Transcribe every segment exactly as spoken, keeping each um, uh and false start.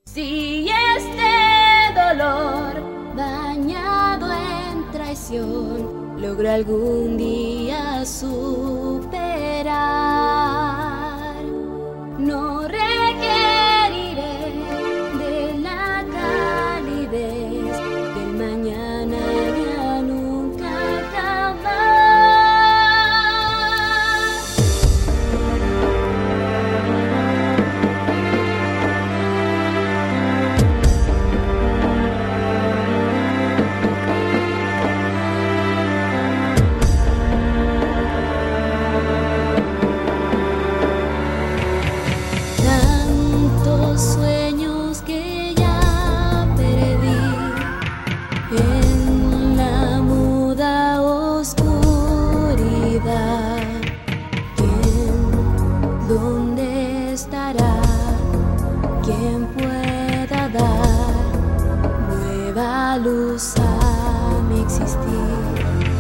Si este dolor bañado en traición logro algún día superar, no requeriré de la calidez del mañana, ya nunca, jamás. Tantos sueños que ya perdí en la muda oscuridad. ¿Quién? ¿Dónde estará? Quien pueda dar nueva luz a mi existir.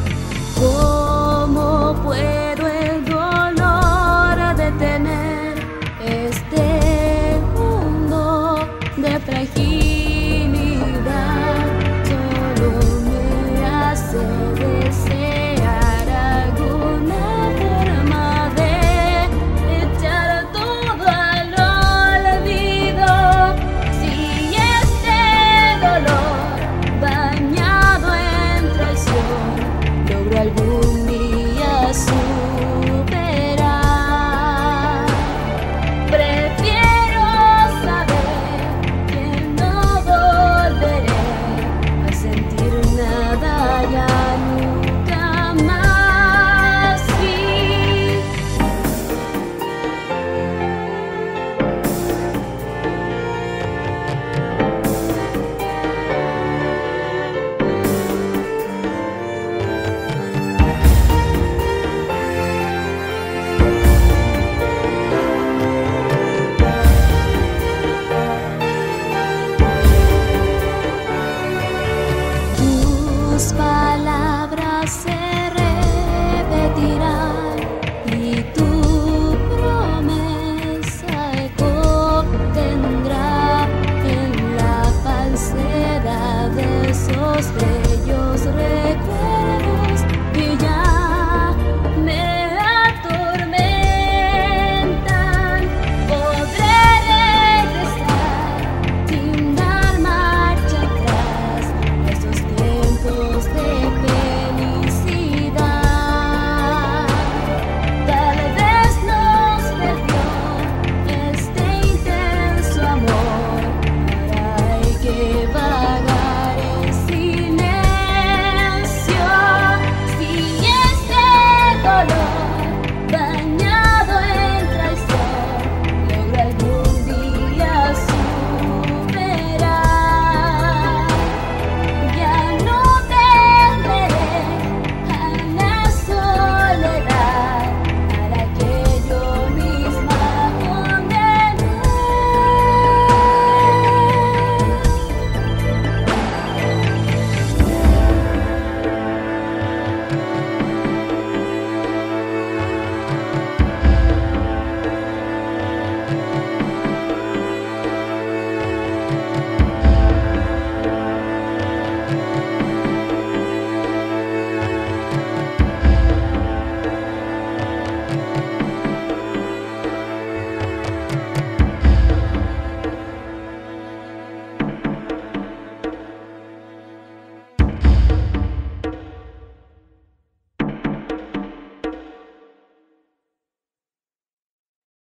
¿Cómo puedo el dolor detener? Este mundo de fragilidad solo me hace desear alguna forma de echar todo al olvido. Si este dolor bañado en traición logro algún día superar, prefiero saber que no volveré a sentir nada, ya nunca más. Sí. Tus palabras se repetirán y tu promesa eco tendrá en la falsedad de esos